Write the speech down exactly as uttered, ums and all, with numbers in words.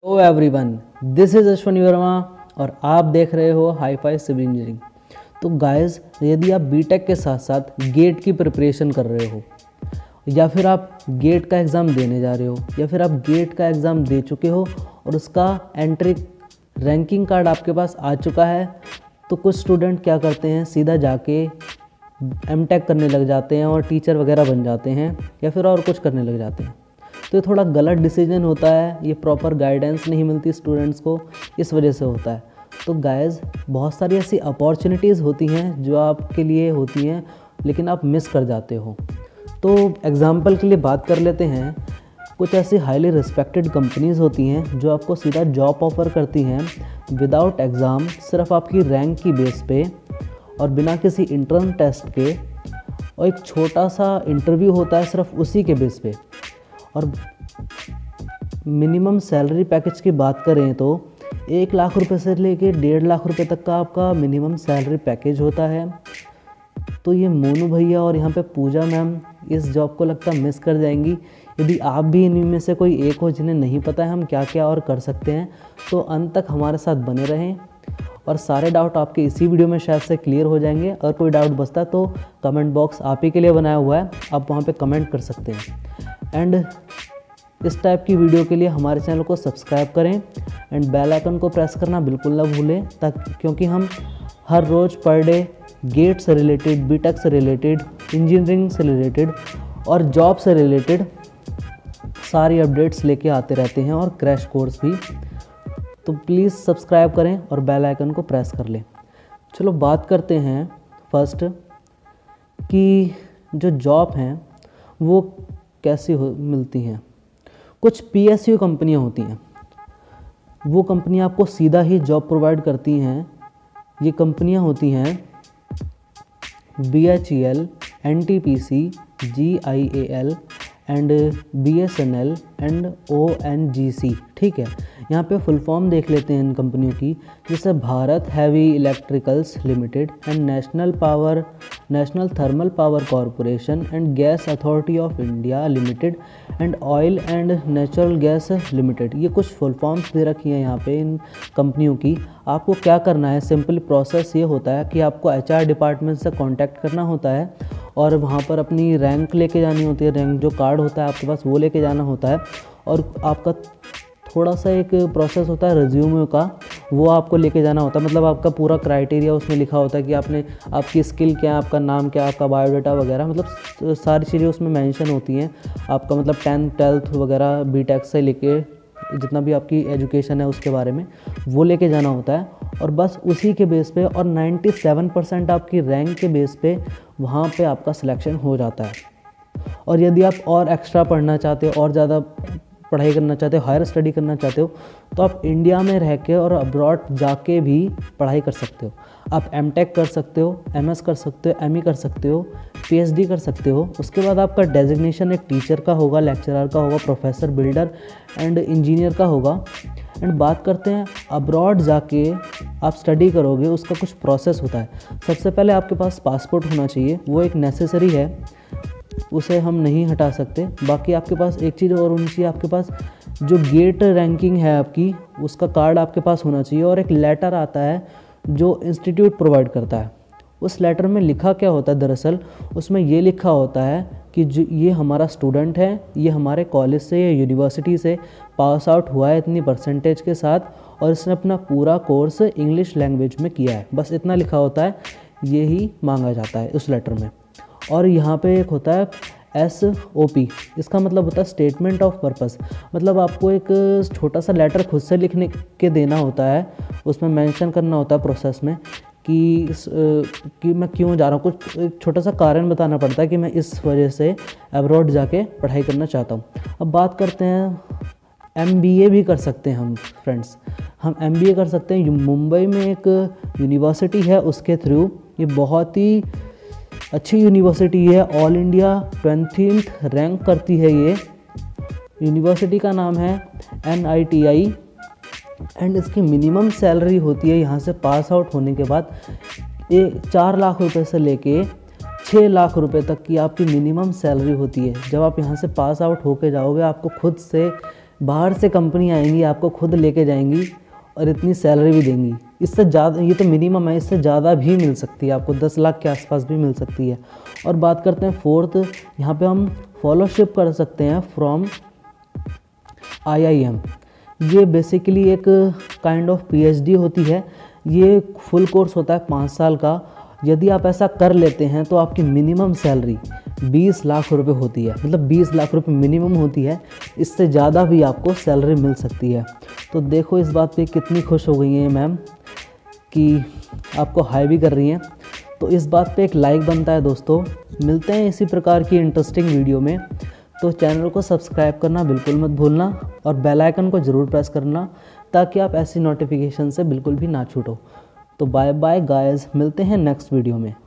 Hello everyone, this is Ashwani Verma और आप देख रहे हो हाई फाई सिविल इंजीनियरिंग। तो गाइस, यदि आप बीटेक के साथ साथ गेट की प्रिपरेशन कर रहे हो या फिर आप गेट का एग्ज़ाम देने जा रहे हो या फिर आप गेट का एग्ज़ाम दे चुके हो और उसका एंट्री रैंकिंग कार्ड आपके पास आ चुका है, तो कुछ स्टूडेंट क्या करते हैं, सीधा जाके एमटेक करने लग जाते हैं और टीचर वगैरह बन जाते हैं या फिर और कुछ करने लग जाते हैं। तो ये थोड़ा गलत डिसीजन होता है, ये प्रॉपर गाइडेंस नहीं मिलती स्टूडेंट्स को, इस वजह से होता है। तो गाइस, बहुत सारी ऐसी अपॉर्चुनिटीज़ होती हैं जो आपके लिए होती हैं लेकिन आप मिस कर जाते हो। तो एग्ज़ाम्पल के लिए बात कर लेते हैं, कुछ ऐसी हाईली रिस्पेक्टेड कंपनीज़ होती हैं जो आपको सीधा जॉब ऑफ़र करती हैं विदाउट एग्ज़ाम, सिर्फ आपकी रैंक की बेस पे और बिना किसी इंटर्न टेस्ट के, और एक छोटा सा इंटरव्यू होता है सिर्फ उसी के बेस पे। और मिनिमम सैलरी पैकेज की बात करें तो एक लाख रुपए से लेके डेढ़ लाख रुपए तक का आपका मिनिमम सैलरी पैकेज होता है। तो ये मोनू भैया और यहाँ पे पूजा मैम इस जॉब को लगता मिस कर जाएंगी। यदि आप भी इनमें में से कोई एक हो जिन्हें नहीं पता है हम क्या क्या और कर सकते हैं, तो अंत तक हमारे साथ बने रहें और सारे डाउट आपके इसी वीडियो में शायद से क्लियर हो जाएंगे। अगर कोई डाउट बचता है तो कमेंट बॉक्स आप ही के लिए बनाया हुआ है, आप वहाँ पे कमेंट कर सकते हैं। एंड इस टाइप की वीडियो के लिए हमारे चैनल को सब्सक्राइब करें एंड बेल आइकन को प्रेस करना बिल्कुल ना भूलें, ताकि क्योंकि हम हर रोज़ पर डे गेट से रिलेटेड, बीटेक से रिलेटेड, इंजीनियरिंग से रिलेटेड और जॉब से रिलेटेड सारी अपडेट्स लेके आते रहते हैं और क्रैश कोर्स भी। तो प्लीज़ सब्सक्राइब करें और बेल आइकन को प्रेस कर लें। चलो बात करते हैं फर्स्ट कि जो जॉब हैं वो कैसी हो मिलती हैं। कुछ पीएसयू कंपनियां होती हैं, वो कंपनियां आपको सीधा ही जॉब प्रोवाइड करती हैं। ये कंपनियां होती हैं B H E L, N T P C, G A I L and B S N L and O N G C. ठीक है, यहाँ पे फुल फॉर्म देख लेते हैं इन कंपनियों की, जैसे Bharat heavy electricals limited and national power national thermal power corporation and gas authority of India limited and oil and natural gas limited. ये कुछ फुल फॉर्म्स दे रखी हैं यहाँ पे इन कंपनियों की। आपको क्या करना है, सिंपल प्रोसेस ये होता है कि आपको एच आर डिपार्टमेंट से कांटेक्ट करना होता है और वहाँ पर अपनी रैंक लेके जानी होती है, रैंक जो कार्ड होता है आपके पास वो लेके जाना होता है। और आपका थोड़ा सा एक प्रोसेस होता है रिज्यूमे का, वो आपको लेके जाना होता है। मतलब आपका पूरा क्राइटेरिया उसमें लिखा होता है कि आपने आपकी स्किल क्या है, आपका नाम क्या है, आपका बायोडाटा वगैरह, मतलब सारी चीज़ें उसमें मेंशन होती हैं। आपका मतलब टेंथ ट्वेल्थ वगैरह बीटेक से लेके जितना भी आपकी एजुकेशन है उसके बारे में वो लेके जाना होता है। और बस उसी के बेस पे और सत्तानवे परसेंट आपकी रैंक के बेस पे वहाँ पे आपका सिलेक्शन हो जाता है। और यदि आप और एक्स्ट्रा पढ़ना चाहते हो और ज़्यादा पढ़ाई करना चाहते हो, हायर स्टडी करना चाहते हो, तो आप इंडिया में रह के और अब्रॉड जाके भी पढ़ाई कर सकते हो। आप एमटेक कर सकते हो, एमएस कर सकते हो, एमई कर सकते हो, पीएचडी कर सकते हो। उसके बाद आपका डेजिग्नेशन एक टीचर का होगा, लेक्चरर का होगा, प्रोफेसर, बिल्डर एंड इंजीनियर का होगा। एंड बात करते हैं अब्रॉड जाके आप स्टडी करोगे, उसका कुछ प्रोसेस होता है। सबसे पहले आपके पास पासपोर्ट होना चाहिए, वो एक नेसेसरी है, उसे हम नहीं हटा सकते। बाकी आपके पास एक चीज़ और होनी चाहिए, आपके पास जो गेट रैंकिंग है आपकी उसका कार्ड आपके पास होना चाहिए। और एक लेटर आता है जो इंस्टीट्यूट प्रोवाइड करता है। उस लेटर में लिखा क्या होता है, दरअसल उसमें ये लिखा होता है कि जो ये हमारा स्टूडेंट है, ये हमारे कॉलेज से या यूनिवर्सिटी से पास आउट हुआ है इतनी परसेंटेज के साथ और इसने अपना पूरा कोर्स इंग्लिश लैंग्वेज में किया है। बस इतना लिखा होता है, यही मांगा जाता है उस लेटर में। और यहाँ पे एक होता है एस ओ पी, इसका मतलब होता है स्टेटमेंट ऑफ पर्पस। मतलब आपको एक छोटा सा लेटर खुद से लिखने के देना होता है, उसमें मेंशन करना होता है प्रोसेस में कि कि मैं क्यों जा रहा हूँ। कुछ एक छोटा सा कारण बताना पड़ता है कि मैं इस वजह से अब्रॉड जाके पढ़ाई करना चाहता हूँ। अब बात करते हैं एम बी ए भी कर सकते हैं हम फ्रेंड्स, हम एम बी ए कर सकते हैं। मुंबई में एक यूनिवर्सिटी है, उसके थ्रू, ये बहुत ही अच्छी यूनिवर्सिटी है, ऑल इंडिया ट्वेंटीथ रैंक करती है ये यूनिवर्सिटी। का नाम है N I T I and इसकी मिनिमम सैलरी होती है यहाँ से पास आउट होने के बाद एक चार लाख रुपए से लेके छः लाख रुपए तक की आपकी मिनिमम सैलरी होती है। जब आप यहाँ से पास आउट होके जाओगे, आपको खुद से बाहर से कंपनी आएंगी, आपको खुद लेके जाएंगी और इतनी सैलरी भी देंगी। इससे ज़्यादा, ये तो मिनिमम है, इससे ज़्यादा भी मिल सकती है, आपको दस लाख के आसपास भी मिल सकती है। और बात करते हैं फोर्थ, यहाँ पे हम फॉलोशिप कर सकते हैं फ्रॉम आई आई एम। ये बेसिकली एक kind of P H D होती है। ये फुल कोर्स होता है पाँच साल का। यदि आप ऐसा कर लेते हैं तो आपकी मिनिमम सैलरी बीस लाख रुपए होती है, मतलब बीस लाख रुपए मिनिमम होती है। इससे ज़्यादा भी आपको सैलरी मिल सकती है। तो देखो इस बात पे कितनी खुश हो गई हैं मैम कि आपको हाई भी कर रही हैं। तो इस बात पे एक लाइक बनता है दोस्तों। मिलते हैं इसी प्रकार की इंटरेस्टिंग वीडियो में। तो चैनल को सब्सक्राइब करना बिल्कुल मत भूलना और बेल आइकन को ज़रूर प्रेस करना, ताकि आप ऐसी नोटिफिकेशन से बिल्कुल भी ना छूटो। तो बाय बाय गाइस, मिलते हैं नेक्स्ट वीडियो में।